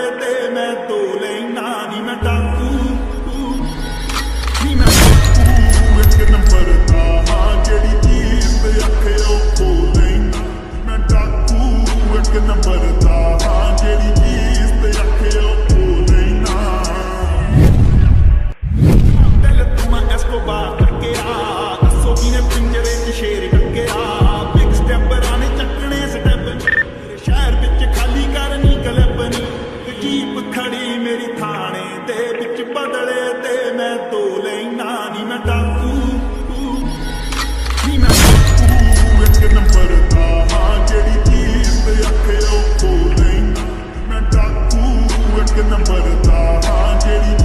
ते मैं तो लेना नी मैं डाकू नी मैं डाकू एक नंबर दा हां जेड़ी चीज ते अखे ओ खो लेना मैं डाकू एक नंबर दा हां जेड़ी चीज ते अखे ओ खो लेना दिल तुम एस्कोबार करके आ दसो किने पिंजरे च शेर डके आ बिग स्टेपरां ने चकने स्टेप शहर विच खाली करनी कलपनी जीप खड़ी मेरी थाने ते विच बदले ते मैं तो लेना नी मैं डाकू नी मैं डाकू एक नंबर दा हां जेड़ी चीज ते अखे ओ खो लेना मैं डाकू एक नंबर दा हां जेड़ी